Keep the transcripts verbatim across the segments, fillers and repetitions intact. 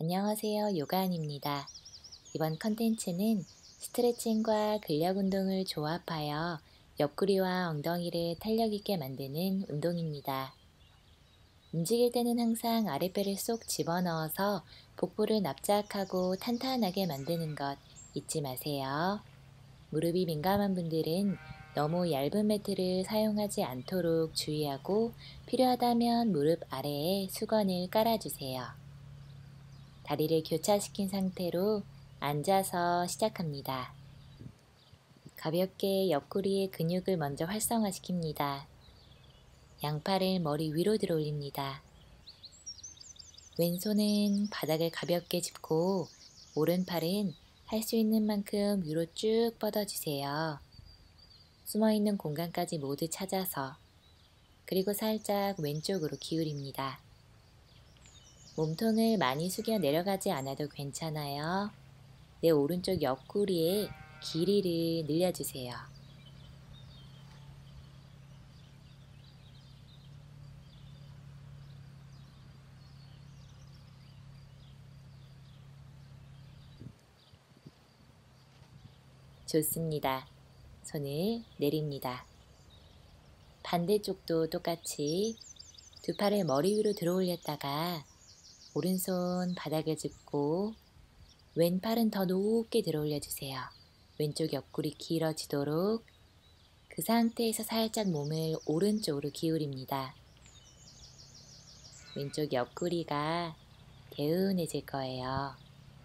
안녕하세요. 요가안입니다. 이번 컨텐츠는 스트레칭과 근력 운동을 조합하여 옆구리와 엉덩이를 탄력 있게 만드는 운동입니다. 움직일 때는 항상 아랫배를 쏙 집어넣어서 복부를 납작하고 탄탄하게 만드는 것 잊지 마세요. 무릎이 민감한 분들은 너무 얇은 매트를 사용하지 않도록 주의하고 필요하다면 무릎 아래에 수건을 깔아주세요. 다리를 교차시킨 상태로 앉아서 시작합니다. 가볍게 옆구리의 근육을 먼저 활성화시킵니다. 양팔을 머리 위로 들어 올립니다. 왼손은 바닥을 가볍게 짚고 오른팔은 할 수 있는 만큼 위로 쭉 뻗어주세요. 숨어있는 공간까지 모두 찾아서, 그리고 살짝 왼쪽으로 기울입니다. 몸통을 많이 숙여 내려가지 않아도 괜찮아요. 내 오른쪽 옆구리에 길이를 늘려주세요. 좋습니다. 손을 내립니다. 반대쪽도 똑같이 두 팔을 머리 위로 들어 올렸다가 오른손 바닥을 짚고 왼팔은 더 높게 들어 올려주세요. 왼쪽 옆구리 길어지도록 그 상태에서 살짝 몸을 오른쪽으로 기울입니다. 왼쪽 옆구리가 개운해질 거예요.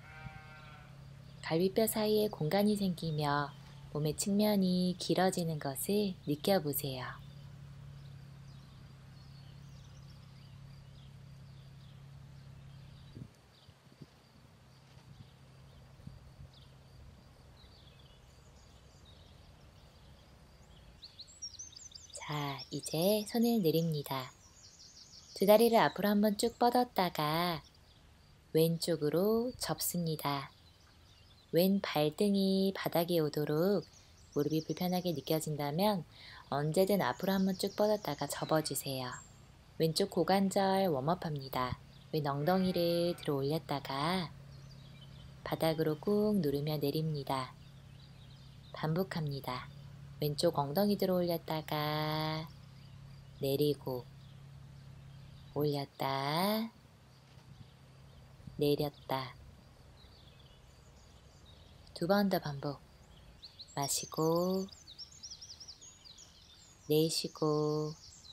갈비뼈 사이에 공간이 생기며 몸의 측면이 길어지는 것을 느껴보세요. 자, 이제 손을 내립니다. 두 다리를 앞으로 한번 쭉 뻗었다가 왼쪽으로 접습니다. 왼 발등이 바닥에 오도록 무릎이 불편하게 느껴진다면 언제든 앞으로 한번 쭉 뻗었다가 접어주세요. 왼쪽 고관절 웜업합니다. 왼 엉덩이를 들어 올렸다가 바닥으로 꾹 누르며 내립니다. 반복합니다. 왼쪽 엉덩이 들어 올렸다가 내리고 올렸다 내렸다. 두 번 더 반복. 마시고 내쉬고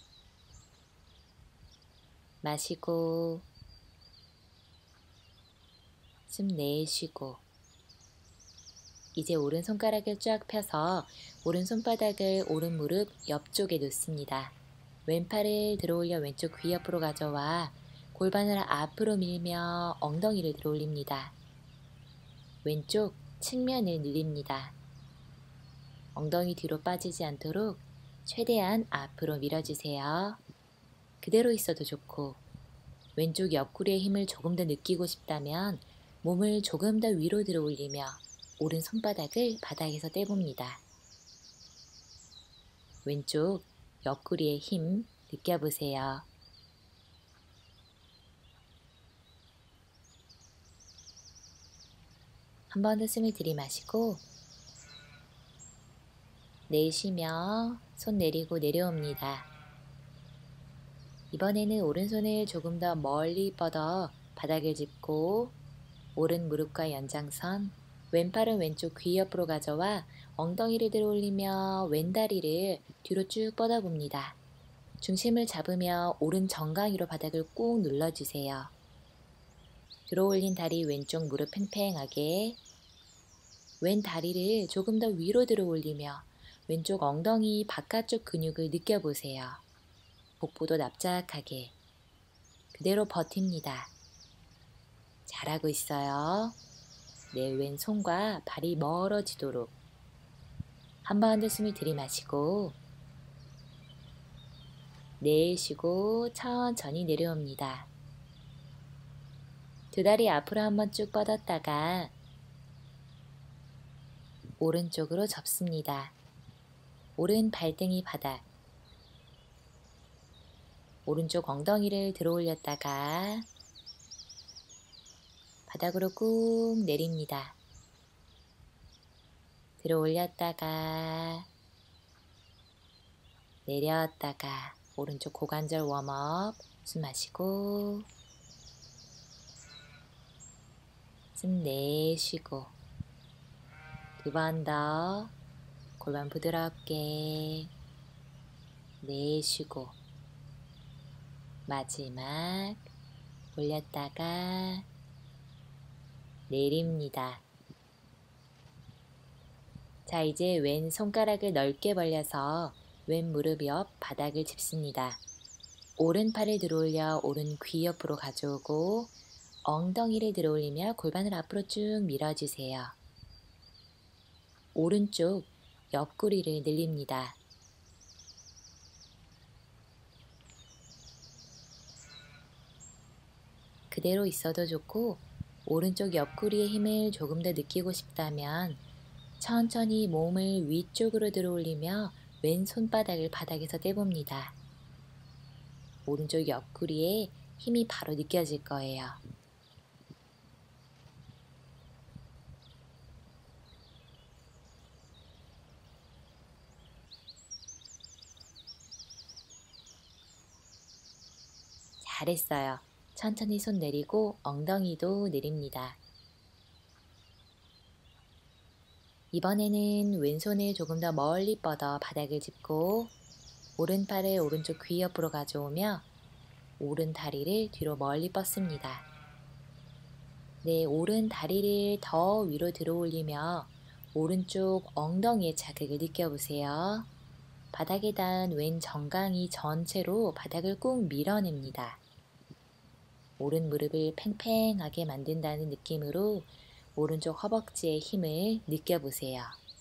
마시고 숨 내쉬고. 이제 오른손가락을 쫙 펴서 오른손바닥을 오른 무릎 옆쪽에 놓습니다. 왼팔을 들어 올려 왼쪽 귀 옆으로 가져와 골반을 앞으로 밀며 엉덩이를 들어 올립니다. 왼쪽 측면을 늘립니다. 엉덩이 뒤로 빠지지 않도록 최대한 앞으로 밀어주세요. 그대로 있어도 좋고, 왼쪽 옆구리의 힘을 조금 더 느끼고 싶다면 몸을 조금 더 위로 들어 올리며 오른 손바닥을 바닥에서 떼봅니다. 왼쪽 옆구리의 힘 느껴보세요. 한 번 더 숨을 들이마시고 내쉬며 손 내리고 내려옵니다. 이번에는 오른손을 조금 더 멀리 뻗어 바닥을 짚고 오른 무릎과 연장선, 왼팔은 왼쪽 귀 옆으로 가져와 엉덩이를 들어 올리며 왼다리를 뒤로 쭉 뻗어봅니다. 중심을 잡으며 오른 정강이로 바닥을 꾹 눌러주세요. 들어 올린 다리 왼쪽 무릎 팽팽하게, 왼 다리를 조금 더 위로 들어 올리며 왼쪽 엉덩이 바깥쪽 근육을 느껴보세요. 복부도 납작하게. 그대로 버팁니다. 잘하고 있어요. 내 왼손과 발이 멀어지도록. 한 번 더 숨을 들이마시고 내쉬고 천천히 내려옵니다. 두 다리 앞으로 한번 쭉 뻗었다가 오른쪽으로 접습니다. 오른 발등이 바닥, 오른쪽 엉덩이를 들어 올렸다가 바닥으로 꾹 내립니다. 들어 올렸다가 내렸다가 오른쪽 고관절 웜업. 숨 마시고 숨 내쉬고 두 번 더 골반 부드럽게 내쉬고 마지막 올렸다가 내립니다. 자, 이제 왼 손가락을 넓게 벌려서 왼 무릎 옆 바닥을 짚습니다. 오른팔을 들어올려 오른 귀 옆으로 가져오고 엉덩이를 들어올리며 골반을 앞으로 쭉 밀어주세요. 오른쪽 옆구리를 늘립니다. 그대로 있어도 좋고 오른쪽 옆구리의 힘을 조금 더 느끼고 싶다면 천천히 몸을 위쪽으로 들어올리며 왼 손바닥을 바닥에서 떼봅니다. 오른쪽 옆구리에 힘이 바로 느껴질 거예요. 잘했어요. 천천히 손 내리고 엉덩이도 내립니다. 이번에는 왼손을 조금 더 멀리 뻗어 바닥을 짚고 오른팔을 오른쪽 귀 옆으로 가져오며 오른 다리를 뒤로 멀리 뻗습니다. 네, 오른 다리를 더 위로 들어 올리며 오른쪽 엉덩이의 자극을 느껴보세요. 바닥에 닿은 왼 정강이 전체로 바닥을 꾹 밀어냅니다. 오른 무릎을 팽팽하게 만든다는 느낌으로 오른쪽 허벅지의 힘을 느껴보세요.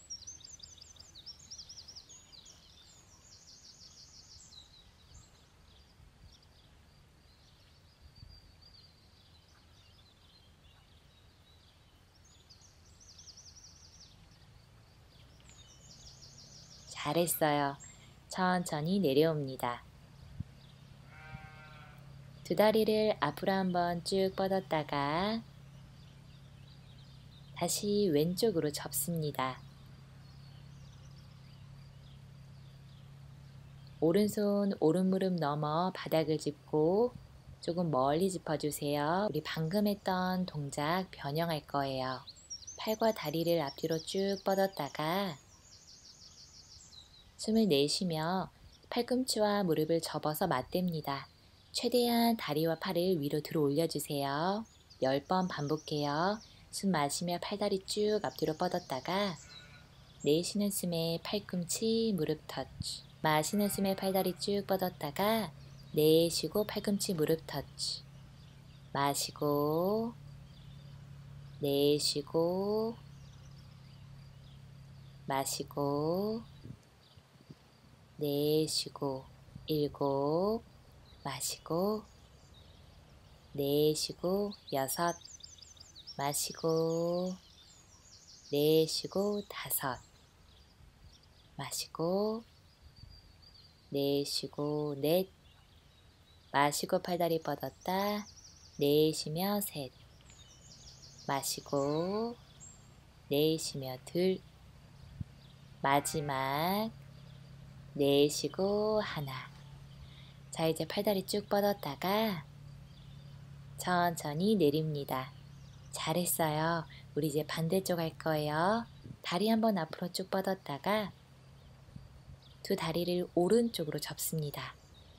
잘했어요. 천천히 내려옵니다. 두 다리를 앞으로 한번 쭉 뻗었다가 다시 왼쪽으로 접습니다. 오른손 오른무릎 넘어 바닥을 짚고 조금 멀리 짚어주세요. 우리 방금 했던 동작 변형할 거예요. 팔과 다리를 앞뒤로 쭉 뻗었다가 숨을 내쉬며 팔꿈치와 무릎을 접어서 맞댑니다. 최대한 다리와 팔을 위로 들어 올려주세요. 열 번 반복해요. 숨 마시며 팔다리 쭉 앞뒤로 뻗었다가 내쉬는 숨에 팔꿈치 무릎 터치, 마시는 숨에 팔다리 쭉 뻗었다가 내쉬고 팔꿈치 무릎 터치, 마시고 내쉬고 마시고 내쉬고 일곱, 마시고 내쉬고 여섯, 마시고 내쉬고 다섯, 마시고 내쉬고 넷, 마시고 팔다리 뻗었다 내쉬며 셋, 마시고 내쉬며 둘, 마지막 내쉬고 하나. 자, 이제 팔다리 쭉 뻗었다가 천천히 내립니다. 잘했어요. 우리 이제 반대쪽 할 거예요. 다리 한번 앞으로 쭉 뻗었다가 두 다리를 오른쪽으로 접습니다.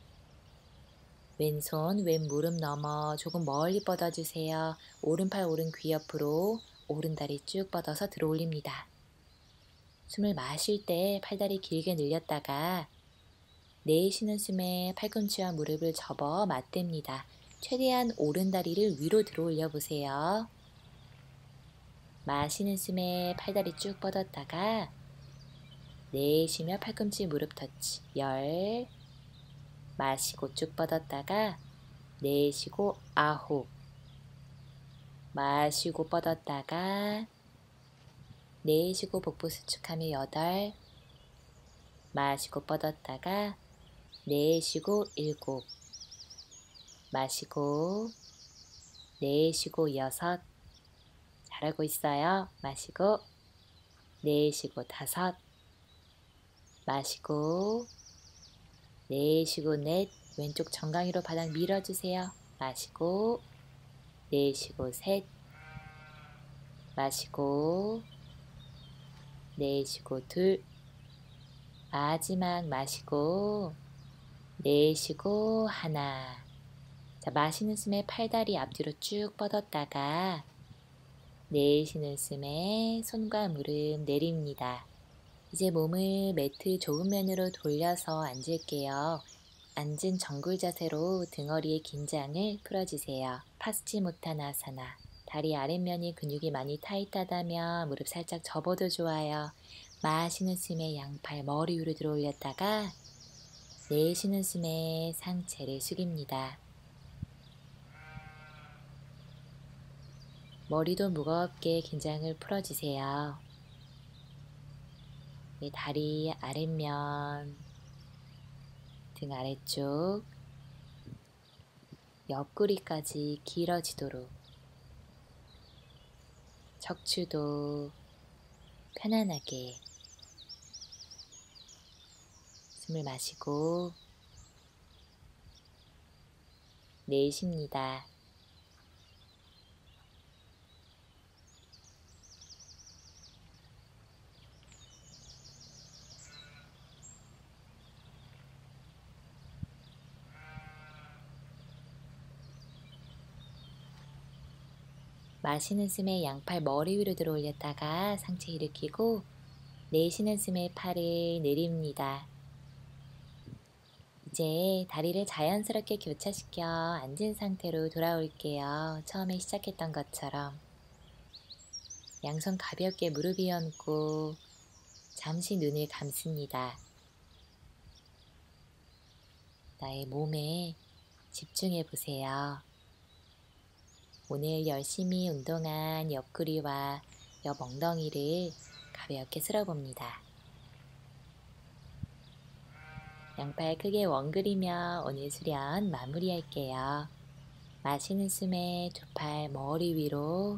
왼손 왼 무릎 넘어 조금 멀리 뻗어주세요. 오른팔 오른 귀 옆으로 오른 다리 쭉 뻗어서 들어 올립니다. 숨을 마실 때 팔다리 길게 늘렸다가 내쉬는 숨에 팔꿈치와 무릎을 접어 맞댑니다. 최대한 오른 다리를 위로 들어 올려보세요. 마시는 숨에 팔다리 쭉 뻗었다가 내쉬며 팔꿈치 무릎 터치 열, 마시고 쭉 뻗었다가 내쉬고 아홉, 마시고 뻗었다가 내쉬고 복부 수축하며 여덟, 마시고 뻗었다가 내쉬고 일곱, 마시고 내쉬고 여섯, 잘하고 있어요. 마시고, 내쉬고 다섯, 마시고, 내쉬고 넷, 왼쪽 정강이로 바닥 밀어주세요. 마시고, 내쉬고 셋, 마시고, 내쉬고 둘, 마지막 마시고, 내쉬고 하나. 자, 마시는 숨에 팔다리 앞뒤로 쭉 뻗었다가 내쉬는 숨에 손과 무릎 내립니다. 이제 몸을 매트 좁은 면으로 돌려서 앉을게요. 앉은 정굴 자세로 등허리의 긴장을 풀어주세요. 파스치모타나사나. 다리 아랫면이 근육이 많이 타이트하다면 무릎 살짝 접어도 좋아요. 마시는 숨에 양팔 머리 위로 들어 올렸다가 내쉬는 숨에 상체를 숙입니다. 머리도 무겁게 긴장을 풀어주세요. 다리 아랫면, 등 아래쪽, 옆구리까지 길어지도록 척추도 편안하게 숨을 마시고 내쉽니다. 마시는 숨에 양팔 머리 위로 들어 올렸다가 상체 일으키고 내쉬는 숨에 팔을 내립니다. 이제 다리를 자연스럽게 교차시켜 앉은 상태로 돌아올게요. 처음에 시작했던 것처럼 양손 가볍게 무릎 위에 얹고 잠시 눈을 감습니다. 나의 몸에 집중해 보세요. 오늘 열심히 운동한 옆구리와 옆 엉덩이를 가볍게 쓸어봅니다. 양팔 크게 원그리며 오늘 수련 마무리할게요. 마시는 숨에 두 팔 머리 위로,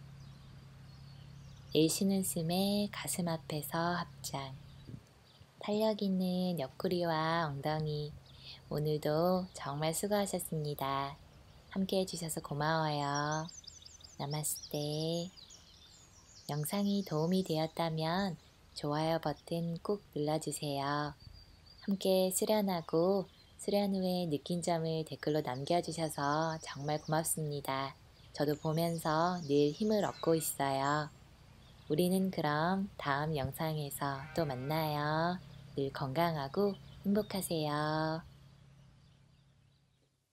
내쉬는 숨에 가슴 앞에서 합장. 탄력 있는 옆구리와 엉덩이, 오늘도 정말 수고하셨습니다. 함께 해주셔서 고마워요. 나마스테. 영상이 도움이 되었다면 좋아요 버튼 꾹 눌러주세요. 함께 수련하고 수련 후에 느낀 점을 댓글로 남겨주셔서 정말 고맙습니다. 저도 보면서 늘 힘을 얻고 있어요. 우리는 그럼 다음 영상에서 또 만나요. 늘 건강하고 행복하세요.